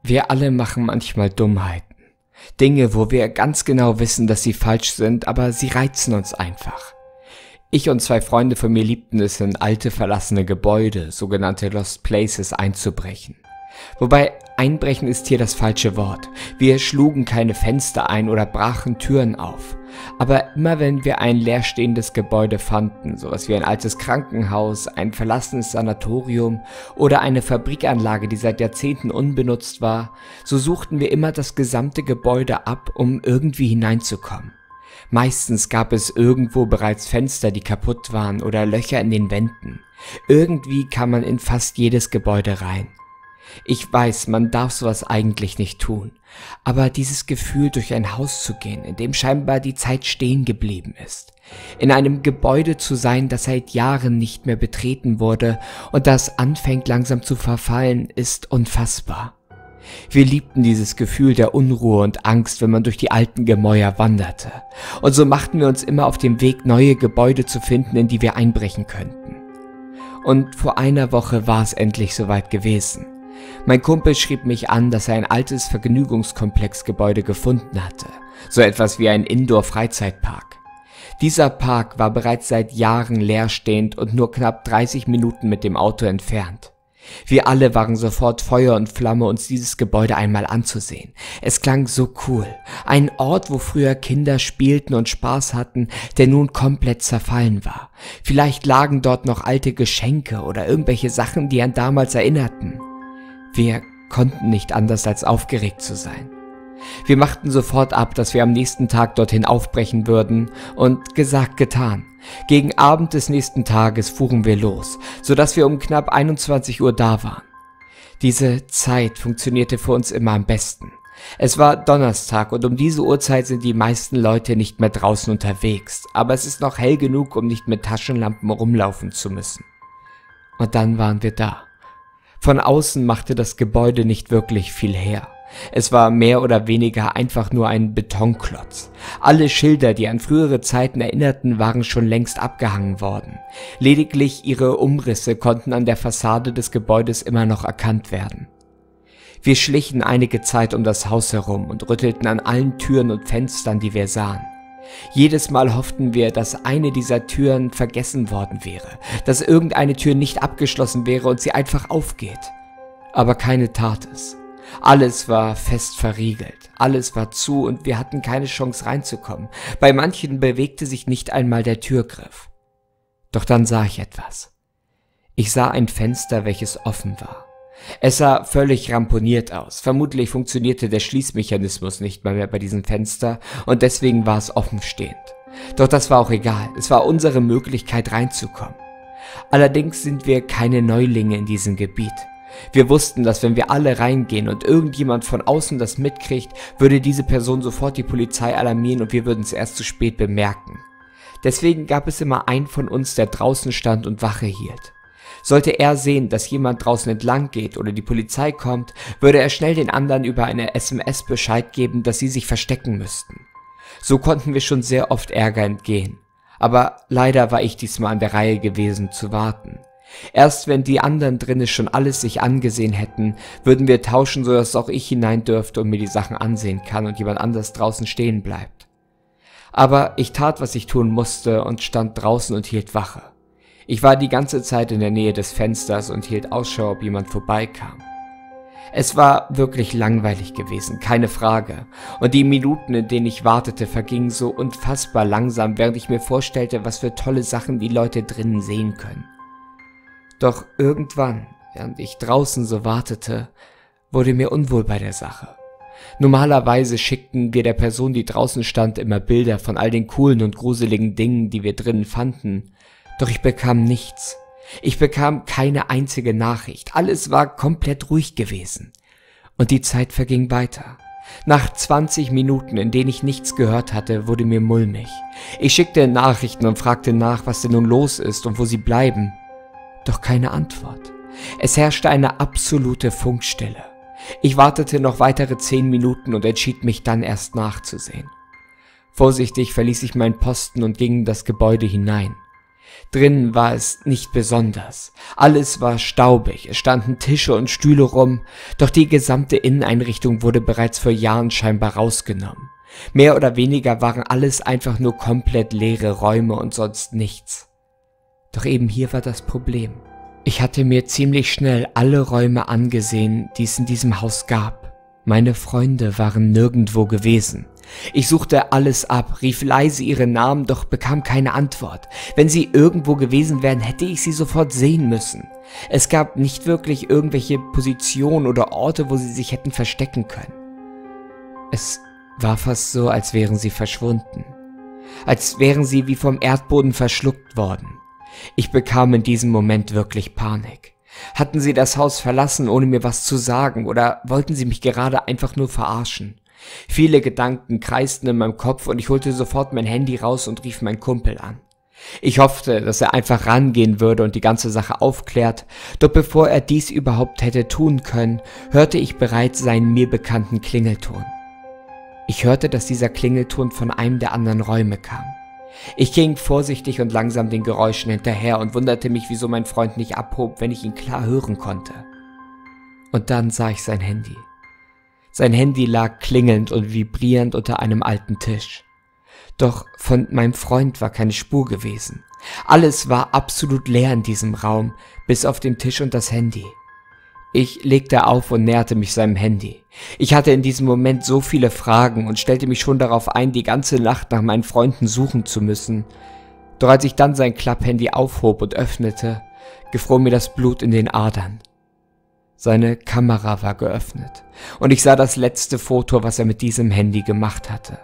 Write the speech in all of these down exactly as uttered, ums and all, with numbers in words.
Wir alle machen manchmal Dummheiten. Dinge, wo wir ganz genau wissen, dass sie falsch sind, aber sie reizen uns einfach. Ich und zwei Freunde von mir liebten es, in alte verlassene Gebäude, sogenannte Lost Places, einzubrechen. Wobei einbrechen ist hier das falsche Wort. Wir schlugen keine Fenster ein oder brachen Türen auf. Aber immer wenn wir ein leerstehendes Gebäude fanden, sowas wie ein altes Krankenhaus, ein verlassenes Sanatorium oder eine Fabrikanlage, die seit Jahrzehnten unbenutzt war, so suchten wir immer das gesamte Gebäude ab, um irgendwie hineinzukommen. Meistens gab es irgendwo bereits Fenster, die kaputt waren, oder Löcher in den Wänden. Irgendwie kam man in fast jedes Gebäude rein. Ich weiß, man darf sowas eigentlich nicht tun, aber dieses Gefühl, durch ein Haus zu gehen, in dem scheinbar die Zeit stehen geblieben ist, in einem Gebäude zu sein, das seit Jahren nicht mehr betreten wurde und das anfängt langsam zu verfallen, ist unfassbar. Wir liebten dieses Gefühl der Unruhe und Angst, wenn man durch die alten Gemäuer wanderte, und so machten wir uns immer auf den Weg, neue Gebäude zu finden, in die wir einbrechen könnten. Und vor einer Woche war es endlich soweit gewesen. Mein Kumpel schrieb mich an, dass er ein altes Vergnügungskomplexgebäude gefunden hatte, so etwas wie ein Indoor-Freizeitpark. Dieser Park war bereits seit Jahren leerstehend und nur knapp dreißig Minuten mit dem Auto entfernt. Wir alle waren sofort Feuer und Flamme, uns dieses Gebäude einmal anzusehen. Es klang so cool. Ein Ort, wo früher Kinder spielten und Spaß hatten, der nun komplett zerfallen war. Vielleicht lagen dort noch alte Geschenke oder irgendwelche Sachen, die an damals erinnerten. Wir konnten nicht anders als aufgeregt zu sein. Wir machten sofort ab, dass wir am nächsten Tag dorthin aufbrechen würden, und gesagt, getan. Gegen Abend des nächsten Tages fuhren wir los, sodass wir um knapp einundzwanzig Uhr da waren. Diese Zeit funktionierte für uns immer am besten. Es war Donnerstag und um diese Uhrzeit sind die meisten Leute nicht mehr draußen unterwegs, aber es ist noch hell genug, um nicht mit Taschenlampen rumlaufen zu müssen. Und dann waren wir da. Von außen machte das Gebäude nicht wirklich viel her. Es war mehr oder weniger einfach nur ein Betonklotz. Alle Schilder, die an frühere Zeiten erinnerten, waren schon längst abgehangen worden. Lediglich ihre Umrisse konnten an der Fassade des Gebäudes immer noch erkannt werden. Wir schlichen einige Zeit um das Haus herum und rüttelten an allen Türen und Fenstern, die wir sahen. Jedes Mal hofften wir, dass eine dieser Türen vergessen worden wäre, dass irgendeine Tür nicht abgeschlossen wäre und sie einfach aufgeht. Aber keine tat es. Alles war fest verriegelt, alles war zu und wir hatten keine Chance reinzukommen. Bei manchen bewegte sich nicht einmal der Türgriff. Doch dann sah ich etwas. Ich sah ein Fenster, welches offen war. Es sah völlig ramponiert aus. Vermutlich funktionierte der Schließmechanismus nicht mal mehr bei diesem Fenster und deswegen war es offen stehend. Doch das war auch egal, es war unsere Möglichkeit reinzukommen. Allerdings sind wir keine Neulinge in diesem Gebiet. Wir wussten, dass wenn wir alle reingehen und irgendjemand von außen das mitkriegt, würde diese Person sofort die Polizei alarmieren und wir würden es erst zu spät bemerken. Deswegen gab es immer einen von uns, der draußen stand und Wache hielt. Sollte er sehen, dass jemand draußen entlang geht oder die Polizei kommt, würde er schnell den anderen über eine S M S Bescheid geben, dass sie sich verstecken müssten. So konnten wir schon sehr oft Ärger entgehen. Aber leider war ich diesmal an der Reihe gewesen, zu warten. Erst wenn die anderen drinnen schon alles sich angesehen hätten, würden wir tauschen, sodass auch ich hinein dürfte und mir die Sachen ansehen kann und jemand anders draußen stehen bleibt. Aber ich tat, was ich tun musste und stand draußen und hielt Wache. Ich war die ganze Zeit in der Nähe des Fensters und hielt Ausschau, ob jemand vorbeikam. Es war wirklich langweilig gewesen, keine Frage, und die Minuten, in denen ich wartete, vergingen so unfassbar langsam, während ich mir vorstellte, was für tolle Sachen die Leute drinnen sehen können. Doch irgendwann, während ich draußen so wartete, wurde mir unwohl bei der Sache. Normalerweise schickten wir der Person, die draußen stand, immer Bilder von all den coolen und gruseligen Dingen, die wir drinnen fanden. Doch ich bekam nichts. Ich bekam keine einzige Nachricht. Alles war komplett ruhig gewesen. Und die Zeit verging weiter. Nach zwanzig Minuten, in denen ich nichts gehört hatte, wurde mir mulmig. Ich schickte Nachrichten und fragte nach, was denn nun los ist und wo sie bleiben. Doch keine Antwort. Es herrschte eine absolute Funkstille. Ich wartete noch weitere zehn Minuten und entschied mich dann erst nachzusehen. Vorsichtig verließ ich meinen Posten und ging in das Gebäude hinein. Drinnen war es nicht besonders. Alles war staubig, es standen Tische und Stühle rum, doch die gesamte Inneneinrichtung wurde bereits vor Jahren scheinbar rausgenommen. Mehr oder weniger waren alles einfach nur komplett leere Räume und sonst nichts. Doch eben hier war das Problem. Ich hatte mir ziemlich schnell alle Räume angesehen, die es in diesem Haus gab. Meine Freunde waren nirgendwo gewesen. Ich suchte alles ab, rief leise ihre Namen, doch bekam keine Antwort. Wenn sie irgendwo gewesen wären, hätte ich sie sofort sehen müssen. Es gab nicht wirklich irgendwelche Positionen oder Orte, wo sie sich hätten verstecken können. Es war fast so, als wären sie verschwunden. Als wären sie wie vom Erdboden verschluckt worden. Ich bekam in diesem Moment wirklich Panik. Hatten sie das Haus verlassen, ohne mir was zu sagen, oder wollten sie mich gerade einfach nur verarschen? Viele Gedanken kreisten in meinem Kopf und ich holte sofort mein Handy raus und rief meinen Kumpel an. Ich hoffte, dass er einfach rangehen würde und die ganze Sache aufklärt, doch bevor er dies überhaupt hätte tun können, hörte ich bereits seinen mir bekannten Klingelton. Ich hörte, dass dieser Klingelton von einem der anderen Räume kam. Ich ging vorsichtig und langsam den Geräuschen hinterher und wunderte mich, wieso mein Freund nicht abhob, wenn ich ihn klar hören konnte. Und dann sah ich sein Handy. Sein Handy lag klingelnd und vibrierend unter einem alten Tisch. Doch von meinem Freund war keine Spur gewesen. Alles war absolut leer in diesem Raum, bis auf den Tisch und das Handy. Ich legte auf und näherte mich seinem Handy. Ich hatte in diesem Moment so viele Fragen und stellte mich schon darauf ein, die ganze Nacht nach meinen Freunden suchen zu müssen. Doch als ich dann sein Klapphandy aufhob und öffnete, gefror mir das Blut in den Adern. Seine Kamera war geöffnet und ich sah das letzte Foto, was er mit diesem Handy gemacht hatte.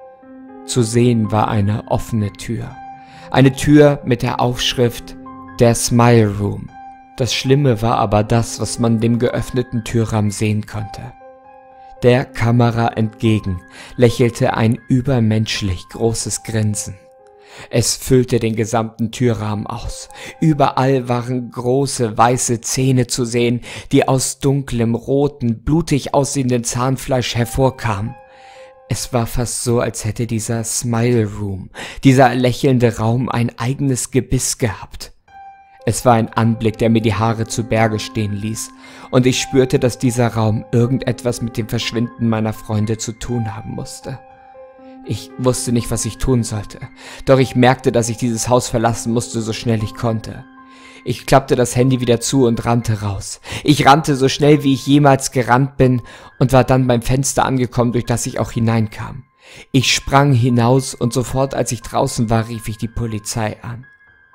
Zu sehen war eine offene Tür. Eine Tür mit der Aufschrift der Smile Room. Das Schlimme war aber das, was man dem geöffneten Türrahmen sehen konnte. Der Kamera entgegen lächelte ein übermenschlich großes Grinsen. Es füllte den gesamten Türrahmen aus. Überall waren große weiße Zähne zu sehen, die aus dunklem, roten, blutig aussehenden Zahnfleisch hervorkamen. Es war fast so, als hätte dieser Smile Room, dieser lächelnde Raum, ein eigenes Gebiss gehabt. Es war ein Anblick, der mir die Haare zu Berge stehen ließ, und ich spürte, dass dieser Raum irgendetwas mit dem Verschwinden meiner Freunde zu tun haben musste. Ich wusste nicht, was ich tun sollte, doch ich merkte, dass ich dieses Haus verlassen musste, so schnell ich konnte. Ich klappte das Handy wieder zu und rannte raus. Ich rannte so schnell, wie ich jemals gerannt bin, und war dann beim Fenster angekommen, durch das ich auch hineinkam. Ich sprang hinaus und sofort, als ich draußen war, rief ich die Polizei an.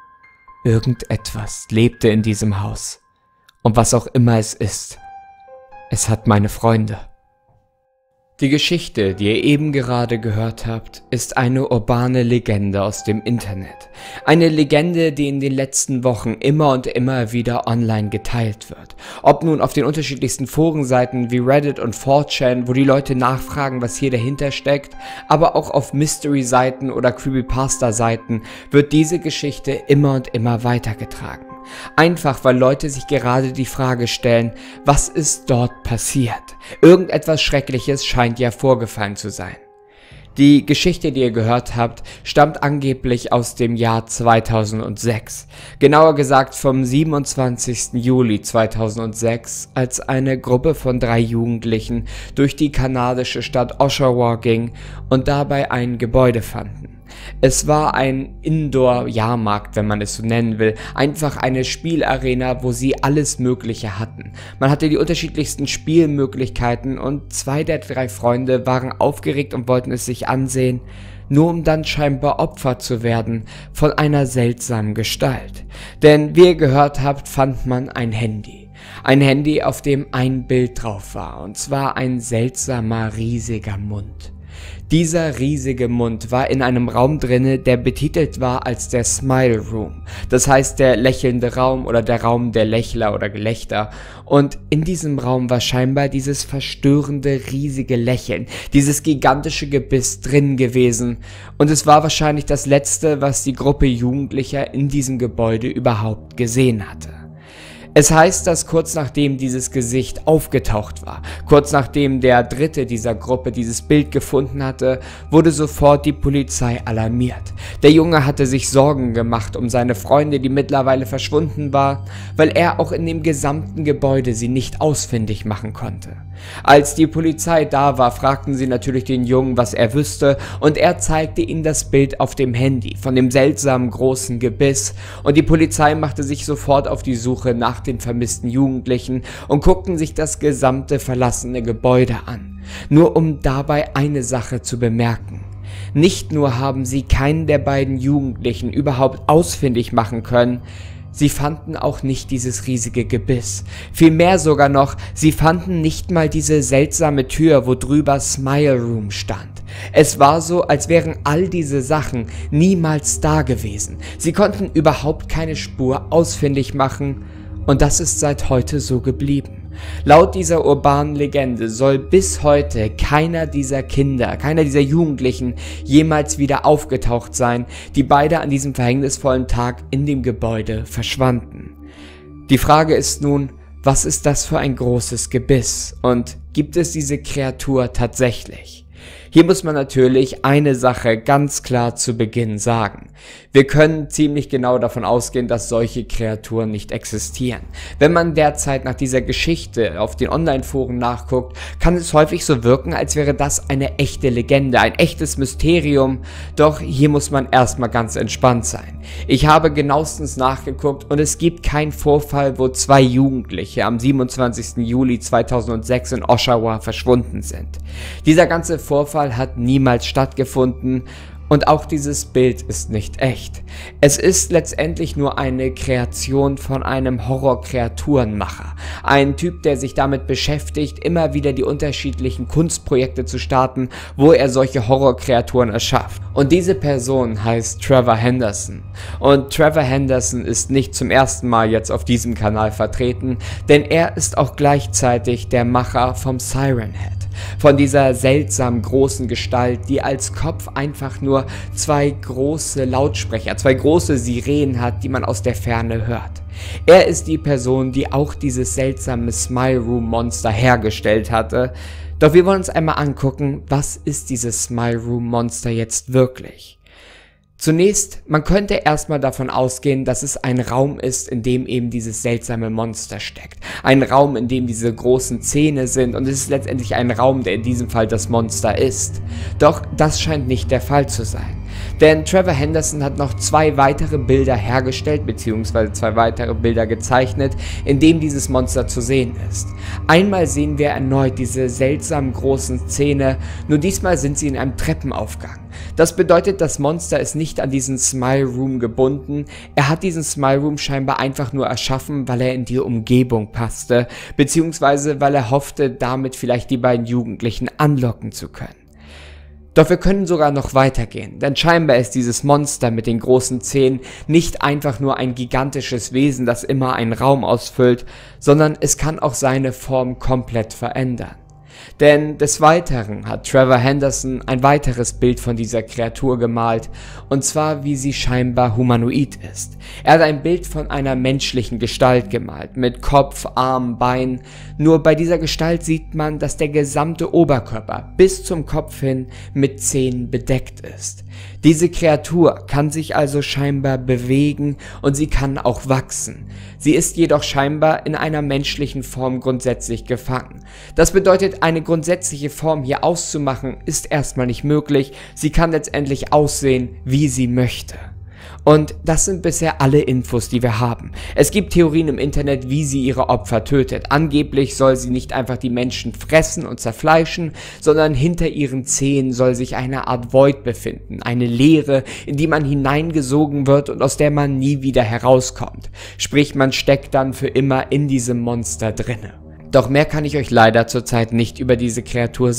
Irgendetwas lebte in diesem Haus. Und was auch immer es ist, es hat meine Freunde. Die Geschichte, die ihr eben gerade gehört habt, ist eine urbane Legende aus dem Internet. Eine Legende, die in den letzten Wochen immer und immer wieder online geteilt wird. Ob nun auf den unterschiedlichsten Forenseiten wie Reddit und four chan, wo die Leute nachfragen, was hier dahinter steckt, aber auch auf Mystery-Seiten oder Creepypasta-Seiten wird diese Geschichte immer und immer weitergetragen. Einfach, weil Leute sich gerade die Frage stellen, was ist dort passiert? Irgendetwas Schreckliches scheint ja vorgefallen zu sein. Die Geschichte, die ihr gehört habt, stammt angeblich aus dem Jahr zweitausendsechs. Genauer gesagt vom siebenundzwanzigsten Juli zweitausendsechs, als eine Gruppe von drei Jugendlichen durch die kanadische Stadt Oshawa ging und dabei ein Gebäude fanden. Es war ein Indoor-Jahrmarkt, wenn man es so nennen will, einfach eine Spielarena, wo sie alles Mögliche hatten. Man hatte die unterschiedlichsten Spielmöglichkeiten und zwei der drei Freunde waren aufgeregt und wollten es sich ansehen, nur um dann scheinbar Opfer zu werden von einer seltsamen Gestalt. Denn wie ihr gehört habt, fand man ein Handy. Ein Handy, auf dem ein Bild drauf war, und zwar ein seltsamer, riesiger Mund. Dieser riesige Mund war in einem Raum drinne, der betitelt war als der Smile Room, das heißt der lächelnde Raum oder der Raum der Lächler oder Gelächter, und in diesem Raum war scheinbar dieses verstörende riesige Lächeln, dieses gigantische Gebiss drin gewesen, und es war wahrscheinlich das letzte, was die Gruppe Jugendlicher in diesem Gebäude überhaupt gesehen hatte. Es heißt, dass kurz nachdem dieses Gesicht aufgetaucht war, kurz nachdem der Dritte dieser Gruppe dieses Bild gefunden hatte, wurde sofort die Polizei alarmiert. Der Junge hatte sich Sorgen gemacht um seine Freunde, die mittlerweile verschwunden war, weil er auch in dem gesamten Gebäude sie nicht ausfindig machen konnte. Als die Polizei da war, fragten sie natürlich den Jungen, was er wüsste, und er zeigte ihnen das Bild auf dem Handy von dem seltsamen großen Gebiss, und die Polizei machte sich sofort auf die Suche nach den vermissten Jugendlichen und guckten sich das gesamte verlassene Gebäude an, nur um dabei eine Sache zu bemerken. Nicht nur haben sie keinen der beiden Jugendlichen überhaupt ausfindig machen können, sie fanden auch nicht dieses riesige Gebiss. Vielmehr sogar noch, sie fanden nicht mal diese seltsame Tür, wo drüber Smile Room stand. Es war so, als wären all diese Sachen niemals da gewesen. Sie konnten überhaupt keine Spur ausfindig machen, und das ist seit heute so geblieben. Laut dieser urbanen Legende soll bis heute keiner dieser Kinder, keiner dieser Jugendlichen jemals wieder aufgetaucht sein, die beide an diesem verhängnisvollen Tag in dem Gebäude verschwanden. Die Frage ist nun, was ist das für ein großes Gebiss und gibt es diese Kreatur tatsächlich? Hier muss man natürlich eine Sache ganz klar zu Beginn sagen. Wir können ziemlich genau davon ausgehen, dass solche Kreaturen nicht existieren. Wenn man derzeit nach dieser Geschichte auf den Online-Foren nachguckt, kann es häufig so wirken, als wäre das eine echte Legende, ein echtes Mysterium, doch hier muss man erstmal ganz entspannt sein. Ich habe genauestens nachgeguckt und es gibt keinen Vorfall, wo zwei Jugendliche am siebenundzwanzigsten Juli zweitausendsechs in Oshawa verschwunden sind. Dieser ganze Vorfall hat niemals stattgefunden und auch dieses Bild ist nicht echt. Es ist letztendlich nur eine Kreation von einem Horror-Kreaturenmacher. Ein Typ, der sich damit beschäftigt, immer wieder die unterschiedlichen Kunstprojekte zu starten, wo er solche Horror-Kreaturen erschafft. Und diese Person heißt Trevor Henderson. Und Trevor Henderson ist nicht zum ersten Mal jetzt auf diesem Kanal vertreten, denn er ist auch gleichzeitig der Macher vom Siren Head. Von dieser seltsam großen Gestalt, die als Kopf einfach nur zwei große Lautsprecher, zwei große Sirenen hat, die man aus der Ferne hört. Er ist die Person, die auch dieses seltsame Smile Room Monster hergestellt hatte. Doch wir wollen uns einmal angucken, was ist dieses Smile Room Monster jetzt wirklich? Zunächst, man könnte erstmal davon ausgehen, dass es ein Raum ist, in dem eben dieses seltsame Monster steckt. Ein Raum, in dem diese großen Zähne sind, und es ist letztendlich ein Raum, der in diesem Fall das Monster ist. Doch das scheint nicht der Fall zu sein. Denn Trevor Henderson hat noch zwei weitere Bilder hergestellt, beziehungsweise zwei weitere Bilder gezeichnet, in dem dieses Monster zu sehen ist. Einmal sehen wir erneut diese seltsam großen Zähne, nur diesmal sind sie in einem Treppenaufgang. Das bedeutet, das Monster ist nicht an diesen Smile Room gebunden, er hat diesen Smile Room scheinbar einfach nur erschaffen, weil er in die Umgebung passte, beziehungsweise weil er hoffte, damit vielleicht die beiden Jugendlichen anlocken zu können. Doch wir können sogar noch weitergehen, denn scheinbar ist dieses Monster mit den großen Zähnen nicht einfach nur ein gigantisches Wesen, das immer einen Raum ausfüllt, sondern es kann auch seine Form komplett verändern. Denn des Weiteren hat Trevor Henderson ein weiteres Bild von dieser Kreatur gemalt, und zwar wie sie scheinbar humanoid ist. Er hat ein Bild von einer menschlichen Gestalt gemalt, mit Kopf, Arm, Bein, nur bei dieser Gestalt sieht man, dass der gesamte Oberkörper bis zum Kopf hin mit Zähnen bedeckt ist. Diese Kreatur kann sich also scheinbar bewegen und sie kann auch wachsen. Sie ist jedoch scheinbar in einer menschlichen Form grundsätzlich gefangen. Das bedeutet, eine grundsätzliche Form hier auszumachen ist erstmal nicht möglich, sie kann letztendlich aussehen, wie sie möchte. Und das sind bisher alle Infos, die wir haben. Es gibt Theorien im Internet, wie sie ihre Opfer tötet. Angeblich soll sie nicht einfach die Menschen fressen und zerfleischen, sondern hinter ihren Zähnen soll sich eine Art Void befinden. Eine Leere, in die man hineingesogen wird und aus der man nie wieder herauskommt. Sprich, man steckt dann für immer in diesem Monster drinne. Doch mehr kann ich euch leider zurzeit nicht über diese Kreatur sagen.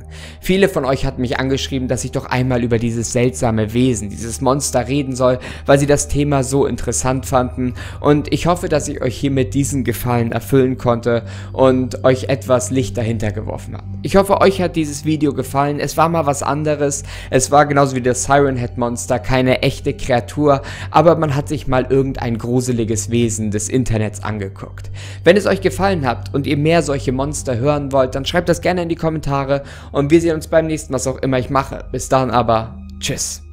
Viele von euch hatten mich angeschrieben, dass ich doch einmal über dieses seltsame Wesen, dieses Monster reden soll, weil sie das Thema so interessant fanden, und ich hoffe, dass ich euch hiermit diesen Gefallen erfüllen konnte und euch etwas Licht dahinter geworfen habe. Ich hoffe, euch hat dieses Video gefallen. Es war mal was anderes. Es war genauso wie das Siren Head Monster keine echte Kreatur, aber man hat sich mal irgendein gruseliges Wesen des Internets angeguckt. Wenn es euch gefallen hat und ihr mehr solche Monster hören wollt, dann schreibt das gerne in die Kommentare und wir sehen uns beim nächsten, was auch immer ich mache. Bis dahin aber, tschüss.